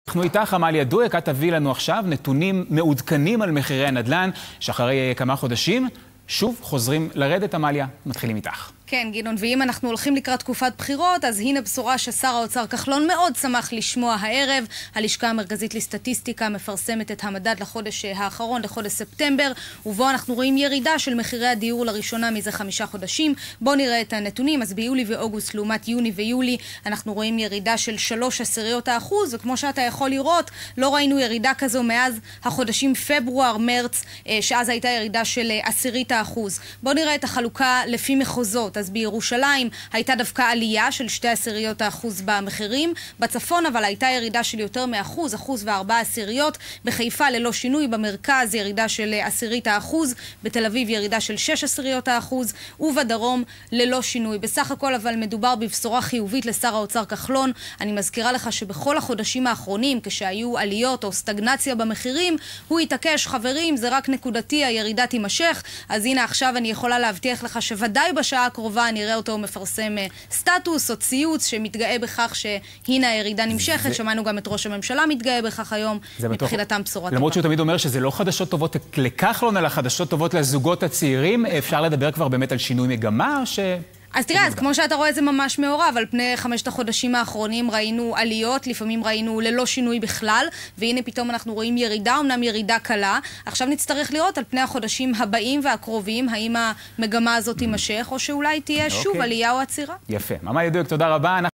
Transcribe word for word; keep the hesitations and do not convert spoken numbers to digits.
אנחנו איתך, עמליה דואק, את תביא לנו עכשיו נתונים מעודכנים על מחירי הנדל"ן, שאחרי כמה חודשים שוב חוזרים לרדת. עמליה, מתחילים איתך. כן, גינון, ואם אנחנו הולכים לקראת תקופת בחירות, אז הנה בשורה ששר האוצר כחלון מאוד שמח לשמוע הערב. הלשכה המרכזית לסטטיסטיקה מפרסמת את המדד לחודש האחרון, לחודש ספטמבר, ובו אנחנו רואים ירידה של מחירי הדיור לראשונה מזה חמישה חודשים. בואו נראה את הנתונים. אז ביולי ואוגוסט לעומת יוני ויולי אנחנו רואים ירידה של שלוש עשיריות האחוז, וכמו שאתה יכול לראות, לא ראינו ירידה כזו מאז החודשים פברואר, מרץ, שאז הייתה ירידה של עשירית האחוז. בואו נראה את החלוקה לפי מחוזות. אז בירושלים הייתה דווקא עלייה של שתי עשיריות האחוז במחירים, בצפון אבל הייתה ירידה של יותר מאחוז, אחוז וארבע עשיריות, בחיפה ללא שינוי, במרכז ירידה של עשירית האחוז, בתל אביב ירידה של שש עשיריות האחוז, ובדרום ללא שינוי. בסך הכל אבל מדובר בבשורה חיובית לשר האוצר כחלון. אני מזכירה לך שבכל החודשים האחרונים, כשהיו עליות או סטגנציה במחירים, הוא התעקש, חברים, זה רק נקודתי, הירידה תימשך. אז הנה עכשיו אני יכולה להבטיח לך שוודאי בשעה הקרובה נראה אותו מפרסם סטטוס או ציוץ שמתגאה בכך שהנה הירידה נמשכת. שמענו גם את ראש הממשלה מתגאה בכך היום, מבחינתם בשורה טובה. למרות שהוא תמיד אומר שזה לא חדשות טובות לכחלון, אלא חדשות טובות לזוגות הצעירים. אפשר לדבר כבר באמת על שינוי מגמה, או ש... אז תראה, אז כמו שאתה רואה זה ממש מעורב. על פני חמשת החודשים האחרונים ראינו עליות, לפעמים ראינו ללא שינוי בכלל, והנה פתאום אנחנו רואים ירידה, אמנם ירידה קלה. עכשיו נצטרך לראות על פני החודשים הבאים והקרובים, האם המגמה הזאת תימשך, או שאולי תהיה שוב עלייה או עצירה. יפה. עמליה דואק, תודה רבה.